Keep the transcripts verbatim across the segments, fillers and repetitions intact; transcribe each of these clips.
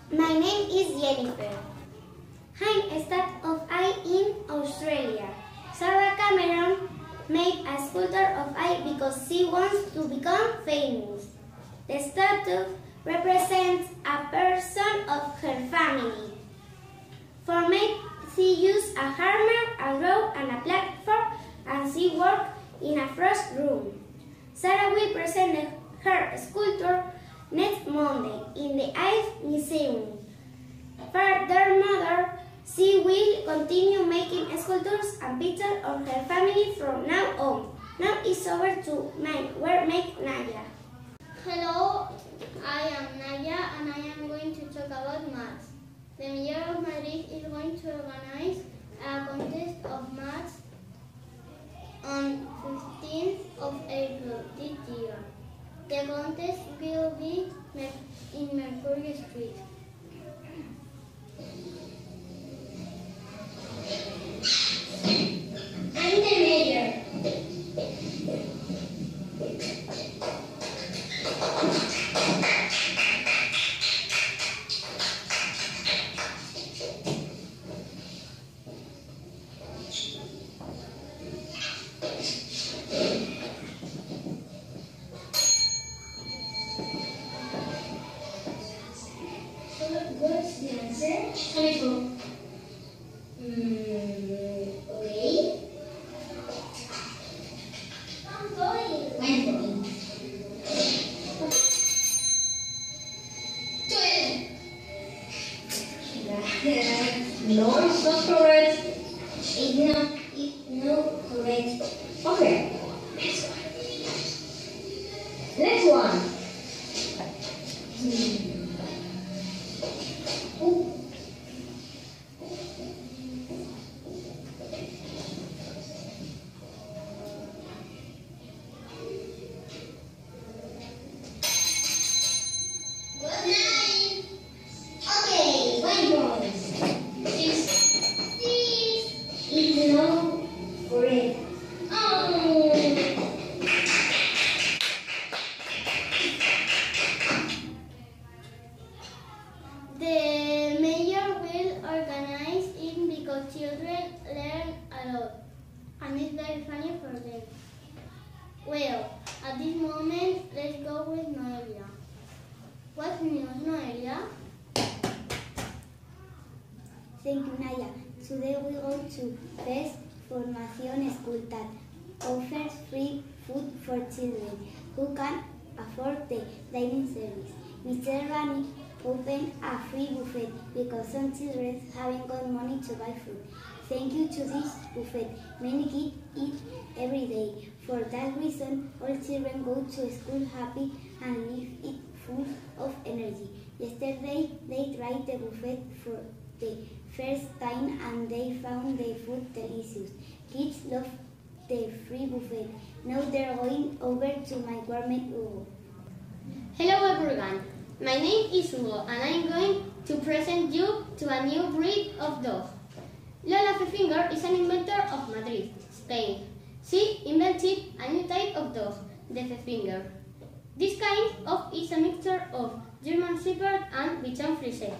My name is Jennifer. I'm start of eye in Australia. Sarah Cameron made a sculpture of eye because she wants to become famous. The statue represents a person of her family. For make, she used a hammer, a rope, and a platform, and she worked in a first room. Sarah will present her sculpture next Monday in the Eye Museum. Furthermore, she will continue making sculptures and pictures of her family from now on. Now it's over to my workmate Naya. Hello, I am Naya and I am going to talk about maths. The Mayor of Madrid is going to organize a contest of maths on fifteenth of April this year. The contest will be in Mercury Street. I'm the mayor. What's the answer? twenty-four. Mm, okay. I'm going. I'm going. No, it's not correct. It's not, it's not correct. Okay. Next one. Hmm. Oh. Nine. Okay, one more. Six. Six. It's no correct. Oh. The mayor will organize it because children learn a lot and it's very funny for them. Well, at this moment, let's go with Noelia. What's news, Noelia? Thank you, Naya. Today we go to First Formación School that offers free food for children who can afford the dining service. Mister Rani opened a free buffet because some children haven't got money to buy food. Thank you to this buffet, many kids eat every day. For that reason, all children go to school happy and leave it full of energy. Yesterday, they tried the buffet for the first time and they found the food delicious. Kids love the free buffet. Now they're going over to my gourmet Hugo. Hello everyone, my name is Hugo and I'm going to present you to a new breed of dog. Lola Pfeffinger is an inventor of Madrid, Spain. She invented a new type of dog, the Pfeffinger. This kind of is a mixture of German Shepherd and Bichon Frise.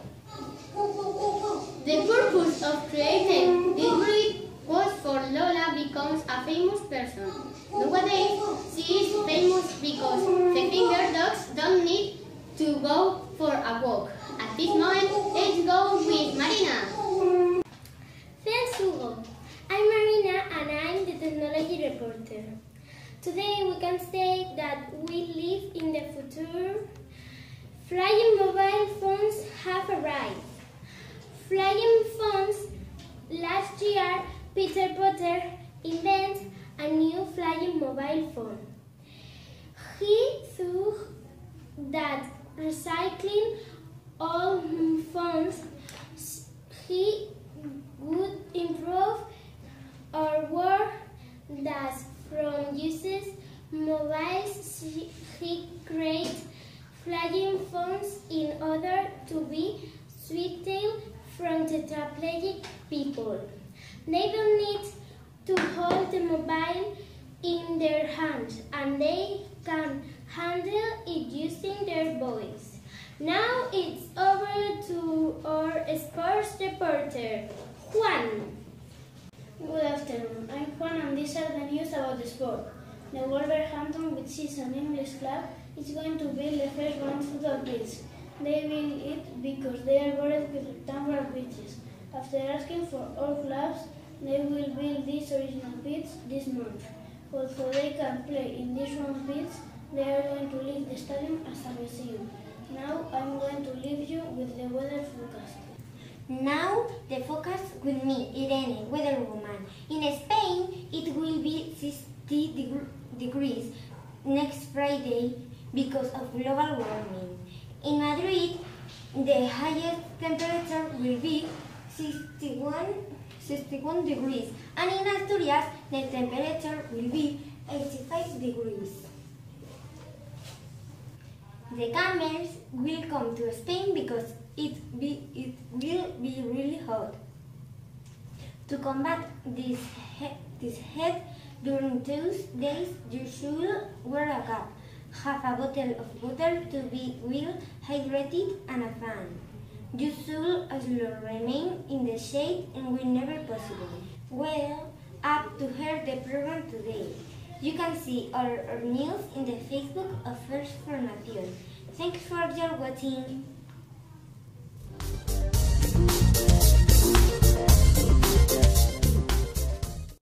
The purpose of creating this breed was for Lola becomes a famous person. Nowadays, she is famous because Pfeffinger dogs don't need to go for a walk. At this moment, let's go with Marina. Thanks, Hugo. I'm Marina and I'm the technology reporter. Today we can say that we live in the future. Flying mobile phones have arrived. Flying phones. Last year, Peter Potter invented a new flying mobile phone. He thought that recycling all phones, he would improve our world. Thus, from uses mobiles, he created flying phones in order to be suitable from tetraplegic people. They don't need to hold the mobile in their hands and they can handle it using their voice. Now it's over to to our sports reporter, Juan. Good afternoon, I'm Juan and these are the news about the sport. The Wolverhampton, which is an English club, is going to build the first one football pitch. They will it because they are bored with rectangular pitches. After asking for all clubs, they will build this original pitch this month. Although they can play in this round pitch, they are going to leave the stadium as a museum. Now I'm going to leave you with the weather forecast. Now the forecast with me, Irene, weather woman. In Spain, it will be sixty degrees next Friday because of global warming. In Madrid, the highest temperature will be sixty-one, sixty-one degrees, and in Asturias, the temperature will be eighty-five degrees. The camels will come to Spain because it, be, it will be really hot. To combat this, he this heat during those days, you should wear a cap, have a bottle of water to be well hydrated, and a fan. You should also remain in the shade and whenever possible. Well, up to hear the program today. You can see our, our news in the Facebook of First Formación. Thanks for your watching.